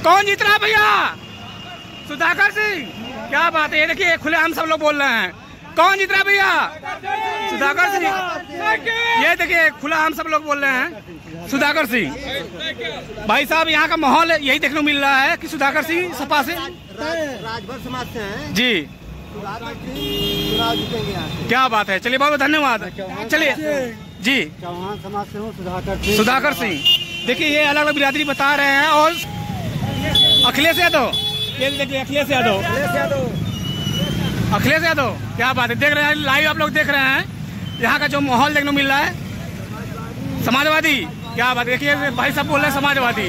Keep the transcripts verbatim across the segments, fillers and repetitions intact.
कौन जीत रहा है भैया? सुधाकर सिंह। क्या बात है, ये देखिए खुलेआम सब लोग बोल रहे हैं। कौन जीत रहा है भैया? सुधाकर सिंह। ये देखिए खुलेआम सब लोग बोल रहे हैं सुधाकर सिंह। भाई साहब यहाँ का माहौल यही देखने को मिल रहा है कि सुधाकर सिंह सपा से राजभर समाज से हैं जी। क्या बात है, चलिए बहुत बहुत धन्यवाद। चलिए जी, चौहान समाज से हूँ, सुधाकर सिंह। सुधाकर सिंह। देखिए ये अलग अलग बिरादरी बता रहे हैं। और अखिलेश यादव, ये देखिए अखिलेश यादव, अखिलेश यादव। क्या बात है, देख रहे हैं लाइव आप लोग देख रहे हैं यहाँ का जो माहौल देखने को मिल रहा है। समाजवादी। क्या बात है, देखिए भाई साहब बोल रहे हैं समाजवादी।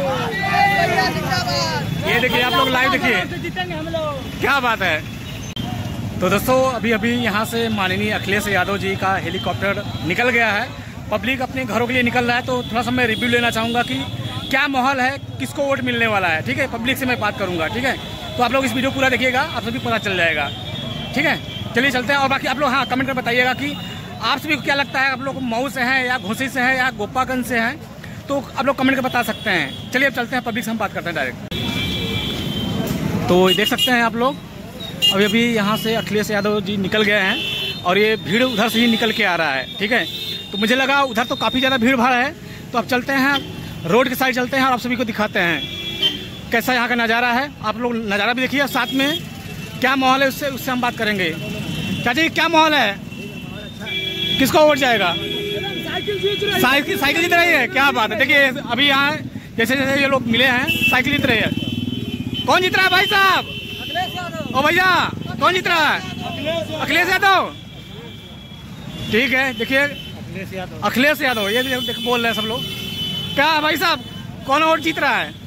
ये देखिए आप लोग लाइव देखिए, क्या बात है। तो दोस्तों अभी अभी यहाँ से माननीय अखिलेश यादव जी का हेलीकॉप्टर निकल गया है। पब्लिक अपने घरों के लिए निकल रहा है। तो थोड़ा सा मैं रिव्यू लेना चाहूँगा कि क्या माहौल है, किसको वोट मिलने वाला है। ठीक है, पब्लिक से मैं बात करूँगा। ठीक है, तो आप लोग इस वीडियो पूरा देखिएगा, आप सभी पता चल जाएगा। ठीक है, चलिए चलते हैं। और बाकी आप लोग हाँ कमेंट में बताइएगा कि आप सभी को क्या लगता है, आप लोग मऊ से हैं या घोसी से हैं या गोपागंज से हैं, तो आप लोग कमेंट में बता सकते हैं। चलिए अब चलते हैं, पब्लिक से हम बात करते हैं डायरेक्ट। तो देख सकते हैं आप लोग अभी अभी यहाँ से अखिलेश यादव जी निकल गए हैं और ये भीड़ उधर से ही निकल के आ रहा है। ठीक है, तो मुझे लगा उधर तो काफ़ी ज़्यादा भीड़ भाड़ है। तो अब चलते हैं रोड के साइड चलते हैं और आप सभी को दिखाते हैं कैसा यहाँ का नज़ारा है। आप लोग नज़ारा भी देखिए, साथ में क्या माहौल है उससे उससे हम बात करेंगे। चाची क्या माहौल है, किसको वोट जाएगा? साइकिल साइकिल जीत रही है। क्या बात है, देखिए अभी यहाँ जैसे जैसे ये लोग मिले हैं साइकिल जीत रही है। कौन जीत रहा है भाई साहब? ओ भैया कौन जीत रहा है? अखिलेश यादव। ठीक है, देखिए अखिलेश यादव ये देख बोल रहे हैं सब लोग। क्या भाई साहब कौन वोट जीत रहा है?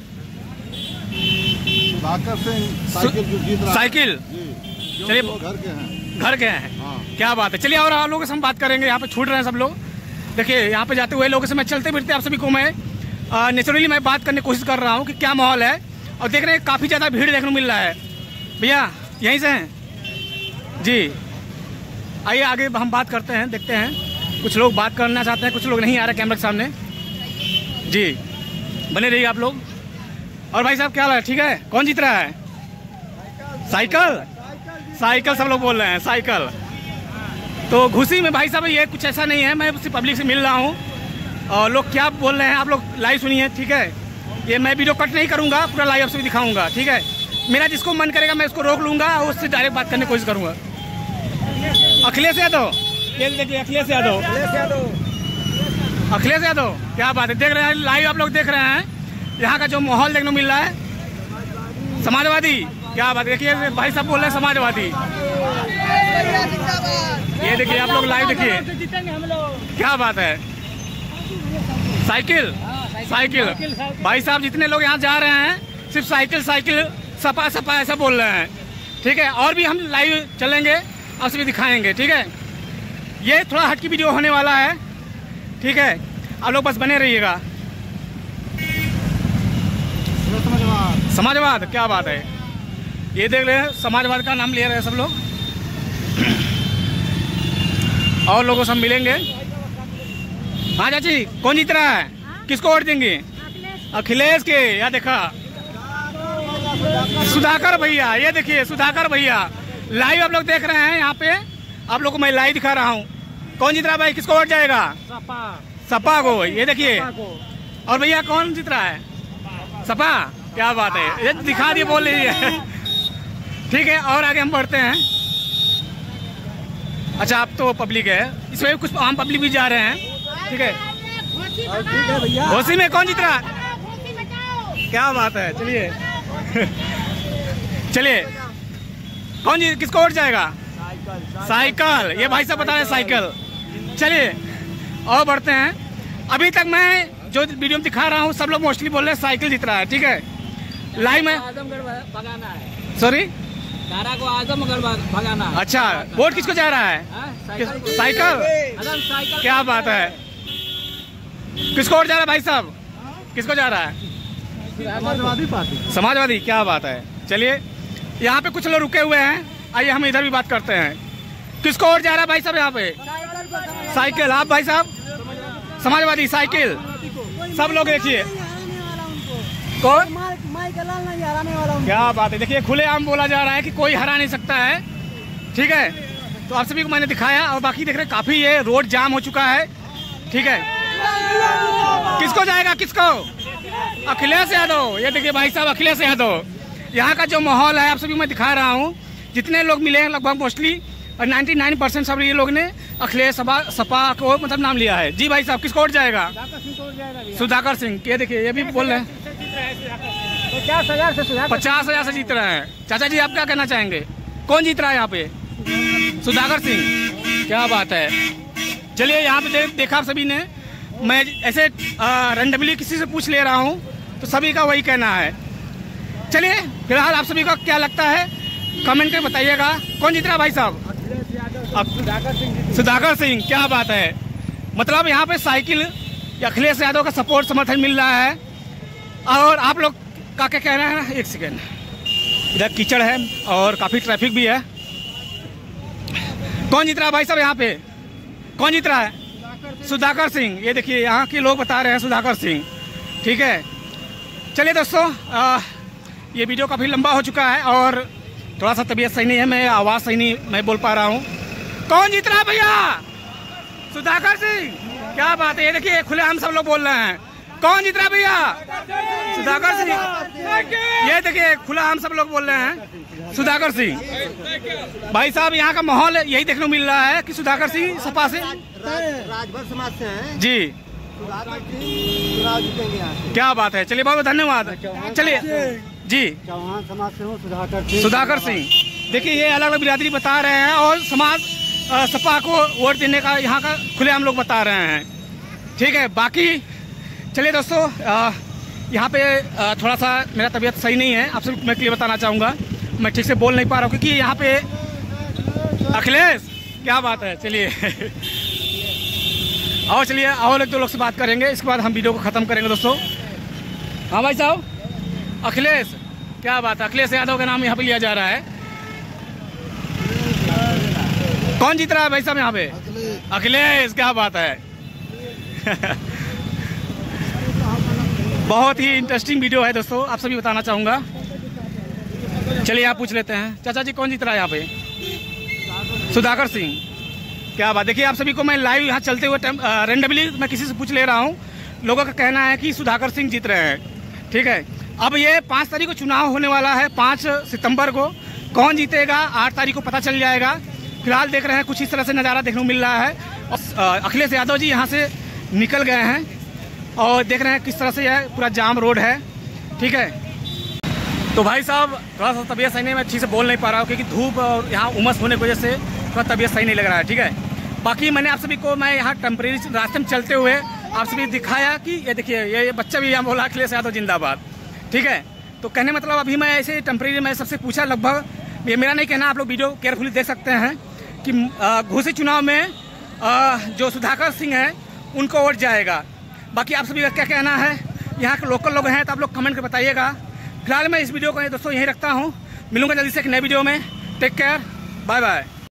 साइकिल जीत रहा है। साइकिल। चलिए घर के हैं, घर के हैं। हाँ। क्या बात है, चलिए और आप लोगों से हम बात करेंगे। यहाँ पे छूट रहे हैं सब लोग। देखिए यहाँ पे जाते हुए लोगों से मैं चलते फिरते आप सभी को मैं नेचुरली मैं बात करने की कोशिश कर रहा हूँ कि क्या माहौल है। और देख रहे हैं काफ़ी ज़्यादा भीड़ देखने को मिल रहा है। भैया यहीं से हैं जी, आइए आगे हम बात करते हैं, देखते हैं कुछ लोग बात करना चाहते हैं, कुछ लोग नहीं आ रहे कैमरे के सामने जी। बने रहिए आप लोग। और भाई साहब क्या हाल है, ठीक है? कौन जीत रहा है? साइकिल। साइकिल सब लोग बोल रहे हैं, साइकिल। तो घुसी में भाई साहब ये कुछ ऐसा नहीं है, मैं उससे पब्लिक से मिल रहा हूँ और लोग क्या बोल रहे हैं आप लोग लाइव सुनिए। ठीक है, ये मैं वीडियो कट नहीं करूँगा, पूरा लाइव आपसे भी दिखाऊंगा। ठीक है, मेरा जिसको मन करेगा मैं उसको रोक लूँगा और उससे डायरेक्ट बात करने की कोशिश करूँगा। अखिलेश यादव, ये देखिए अखिलेश यादव, अखिलेश यादव। क्या बात है, देख रहे हैं लाइव आप लोग देख रहे हैं यहाँ का जो माहौल देखने को मिल रहा है। समाजवादी। क्या बात है, देखिए भाई साहब बोल रहे हैं समाजवादी। ये देखिए आप लोग लाइव देखिए, क्या बात है। साइकिल साइकिल भाई साहब जितने लोग यहाँ जा रहे हैं सिर्फ साइकिल साइकिल सपा सपा ऐसा बोल रहे हैं। ठीक है, और भी हम लाइव चलेंगे, आपसे भी दिखाएंगे। ठीक है, ये थोड़ा हटकी वीडियो होने वाला है। ठीक है, आप लोग बस बने रहिएगा। समाजवाद। क्या बात है, ये देख रहे हैं समाजवाद का नाम ले रहे हैं सब लोग। और लोगों से हम मिलेंगे। हाँ चाची कौन जीत रहा है, किसको वोट देंगे? अखिलेश के। या देखा सुधाकर भैया, ये देखिए सुधाकर भैया लाइव आप लोग देख रहे हैं। यहाँ पे आप लोग को मैं लाइव दिखा रहा हूँ। कौन जीत रहा है भाई, किसको वोट जाएगा? सपा। सपा को। ये देखिए। और भैया कौन जीत रहा है? सपा। क्या बात है, ये दिखा दिए बोल लीजिए। ठीक है, और आगे हम बढ़ते हैं। अच्छा आप तो पब्लिक है, इसमें कुछ आम पब्लिक भी जा रहे हैं। ठीक है, घोसी में कौन जीत रहा है? क्या बात है, चलिए चलिए कौन जी किसको वोट जाएगा? साइकिल। ये भाई साहब बता रहे हैं साइकिल। चलिए और बढ़ते हैं। अभी तक मैं जो वीडियो में दिखा रहा हूँ सब लोग मोस्टली बोल रहे हैं साइकिल जीत रहा है। ठीक है, लाइव में आजमगढ़ भगाना है। सॉरी तारा को आजमगढ़ भगाना है। अच्छा, वोट किसको जा रहा है? साइकिल। साइकिल। क्या बात है, किसको वोट जा रहा है भाई साहब, किसको जा रहा है? समाजवादी पार्टी। समाजवादी। क्या बात है, चलिए यहाँ पे कुछ लोग रुके हुए हैं, आइए हम इधर भी बात करते हैं। किसको वोट जा रहा है भाई साहब यहाँ पे? साइकिल। आप भाई साहब? समाजवादी। साइकिल। सब लोग देखिए कौन नहीं हराने वाला हूँ। क्या बात है, देखिए खुलेआम बोला जा रहा है कि कोई हरा नहीं सकता है। ठीक है, तो आप सभी को मैंने दिखाया और बाकी देख रहे काफी ये रोड जाम हो चुका है। ठीक है, किसको जाएगा, किसको? अखिलेश यादव। ये देखिए भाई साहब, अखिलेश यादव। यहाँ का जो माहौल है आप सभी मैं दिखा रहा हूँ। जितने लोग मिले हैं लगभग मोस्टली और निन्यानवे परसेंट सब ये लोग ने अखिलेश सपा सपा को मतलब नाम लिया है। जी भाई साहब, किसको वोट जाएगा? सुधाकर सिंह। ये देखिए, ये भी बोल रहे हैं पचास हजार से पचास हजार से जीत रहे हैं। चाचा जी, आप क्या कहना चाहेंगे, कौन जीत रहा है यहाँ पे? सुधाकर सिंह। क्या बात है। चलिए, यहाँ पे दे, देखा आप सभी ने, मैं ऐसे रैंडमली किसी से पूछ ले रहा हूँ तो सभी का वही कहना है। चलिए, फिलहाल आप सभी का क्या लगता है कमेंट करके बताइएगा। कौन जीत रहा है भाई साहब? सुधाकर सिंह। क्या बात है, मतलब यहाँ पे साइकिल अखिलेश यादव का सपोर्ट समर्थन मिल रहा है। और आप लोग का क्या कहना है? एक सेकेंड, इधर कीचड़ है और काफ़ी ट्रैफिक भी है। कौन जीत रहा है भाई साहब यहाँ पे? कौन जीत रहा है? सुधाकर सिंह। ये देखिए, यहाँ के लोग बता रहे हैं सुधाकर सिंह। ठीक है, चलिए दोस्तों, आ, ये वीडियो काफ़ी लंबा हो चुका है और थोड़ा सा तबीयत सही नहीं है, मैं आवाज़ सही नहीं मैं बोल पा रहा हूँ। कौन जीत रहा है भैया? सुधाकर सिंह। क्या बात है, ये देखिए खुलेआम सब लोग बोल रहे हैं। कौन जीत रहा है भैया? सुधाकर सिंह। ये देखिए खुलेआम सब लोग बोल रहे हैं सुधाकर सिंह। भाई साहब, यहाँ का माहौल यही देखने को मिल रहा है कि सुधाकर सिंह सपा से राजभर समाज से हैं जी। क्या बात है, चलिए बहुत बहुत धन्यवाद। चलिए जी, चौहान समाज से हूँ, सुधाकर सिंह। सुधाकर सिंह। देखिए, ये अलग अलग बिरादरी बता रहे हैं और समाज सपा को वोट देने का यहाँ का खुलेआम लोग बता रहे हैं। ठीक है, बाकी चलिए दोस्तों, यहाँ पे आ, थोड़ा सा मेरा तबीयत सही नहीं है, आपसे मैं क्लियर बताना चाहूँगा। मैं ठीक से बोल नहीं पा रहा हूँ क्योंकि यहाँ पे अखिलेश। क्या बात है, चलिए और चलिए और एक दो लोग से बात करेंगे, इसके बाद हम वीडियो को ख़त्म करेंगे दोस्तों। हाँ भाई साहब, अखिलेश। क्या बात है, अखिलेश यादव का नाम यहाँ पे लिया जा रहा है। कौन जीत रहा है भाई साहब यहाँ पे? अखिलेश। क्या बात है बहुत ही इंटरेस्टिंग वीडियो है दोस्तों, आप सभी बताना चाहूँगा। चलिए आप पूछ लेते हैं, चाचा जी कौन जीत रहा है यहाँ पे? सुधाकर सिंह। क्या बात। देखिए, आप सभी को मैं लाइव यहाँ चलते हुए रेंडमली मैं किसी से पूछ ले रहा हूँ। लोगों का कहना है कि सुधाकर सिंह जीत रहे हैं। ठीक है, अब ये पाँच तारीख को चुनाव होने वाला है, पाँच सितंबर को। कौन जीतेगा आठ तारीख को पता चल जाएगा। फिलहाल देख रहे हैं कुछ इस तरह से नज़ारा देखने को मिल रहा है। और अखिलेश यादव जी यहाँ से निकल गए हैं और देख रहे हैं किस तरह से यह पूरा जाम रोड है। ठीक है, तो भाई साहब थोड़ा सा तबीयत सही नहीं, मैं ठीक से बोल नहीं पा रहा हूँ क्योंकि धूप और यहाँ उमस होने की वजह से थोड़ा तबीयत सही नहीं लग रहा है। ठीक है, बाकी मैंने आप सभी को मैं यहाँ टेम्परेरी रास्ते में चलते हुए आप सभी दिखाया कि ये देखिए, ये बच्चा भी यहाँ बोला अखिलेश यादव जिंदाबाद। ठीक है, तो कहने मतलब अभी मैं ऐसे टेम्परेरी मैं सबसे पूछा, लगभग ये मेरा नहीं कहना, आप लोग वीडियो केयरफुली देख सकते हैं कि घोसी चुनाव में आ, जो सुधाकर सिंह है उनको वोट जाएगा। बाकी आप सभी का क्या कहना है, यहाँ के लोकल लोग हैं तो आप लोग कमेंट कर बताइएगा। फिलहाल मैं इस वीडियो को दोस्तों यहीं रखता हूँ, मिलूंगा जल्दी से एक नए वीडियो में। Take care, bye bye.